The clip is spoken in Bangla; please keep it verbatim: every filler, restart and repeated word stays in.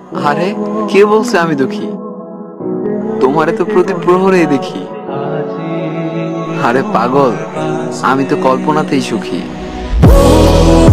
আরে কে বলছে আমি দুঃখী? তোমারে তো প্রতি প্রহরেই দেখি। আরে পাগল, আমি তো কল্পনাতেই সুখী।